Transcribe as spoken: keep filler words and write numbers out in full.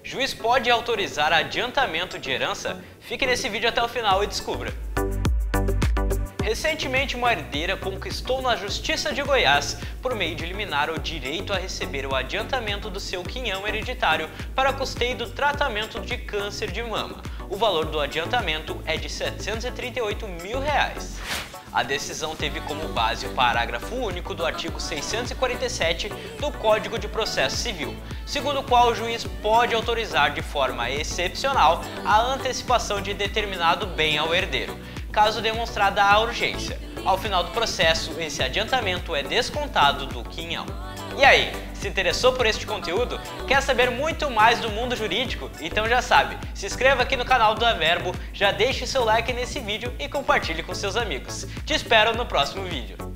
Juiz pode autorizar adiantamento de herança? Fique nesse vídeo até o final e descubra. Recentemente, uma herdeira conquistou na Justiça de Goiás, por meio de liminar, o direito a receber o adiantamento do seu quinhão hereditário para custeio do tratamento de câncer de mama. O valor do adiantamento é de setecentos e trinta e oito mil reais. A decisão teve como base o parágrafo único do artigo seiscentos e quarenta e sete do Código de Processo Civil, segundo o qual o juiz pode autorizar de forma excepcional a antecipação de determinado bem ao herdeiro, caso demonstrada a urgência. Ao final do processo, esse adiantamento é descontado do quinhão. E aí, se interessou por este conteúdo? Quer saber muito mais do mundo jurídico? Então já sabe, se inscreva aqui no canal do Averbo, já deixe seu like nesse vídeo e compartilhe com seus amigos. Te espero no próximo vídeo.